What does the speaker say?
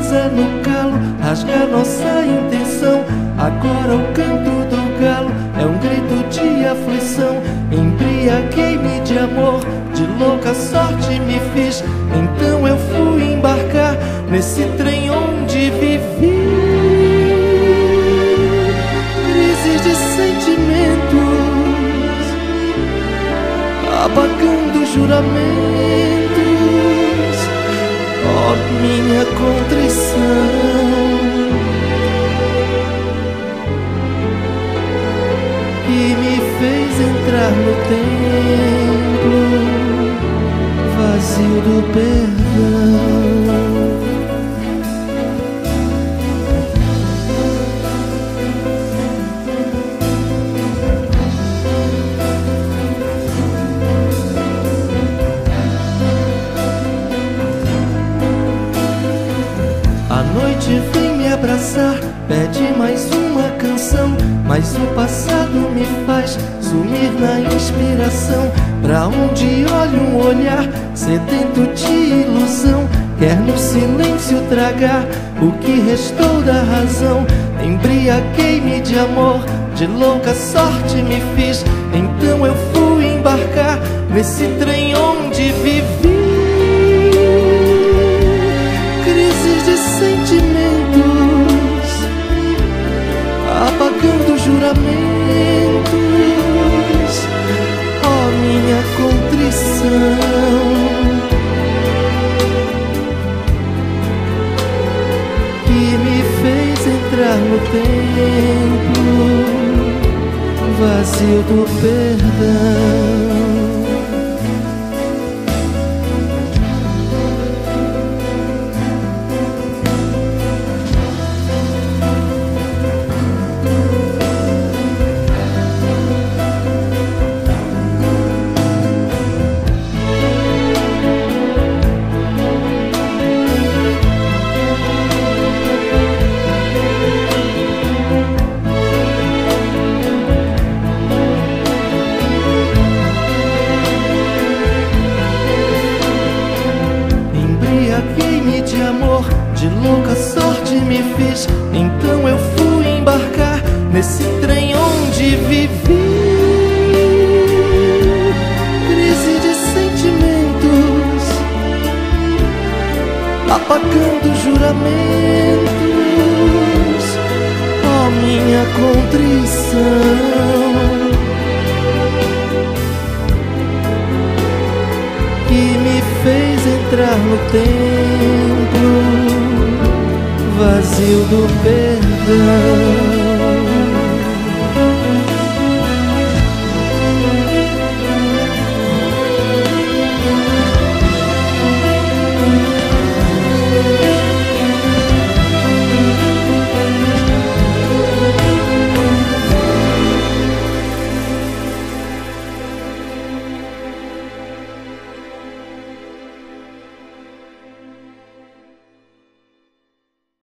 pisa no calo, rasga nossa intenção. Agora o canto do galo é um grito de aflição. Embriaguei-me de amor, de louca sorte me fiz. Então eu fui embarcar nesse trem onde vivi. Crises de sentimentos, apagando juramentos. Ó minha contrição, que me fez entrar no templo vazio do perdão. A noite vem me abraçar, pede mais uma canção, mas o passado me faz sumir na inspiração. Pra onde olho um olhar sedento de ilusão, quer no silêncio tragar o que restou da razão. Embriaguei-me de amor, de louca sorte me fiz. Então eu fui embarcar nesse trem onde vivi. Crises de sentimentos, apagando juramentos. Ó minha contrição, que me fez entrar no templo vazio do perdão. Embriaguei-me de amor, de louca sorte me fiz. Então eu fui embarcar nesse trem onde vivi. Crise de sentimentos, apagando juramentos. Ó minha contrição, que me fez entrar no templo vazio do perdão.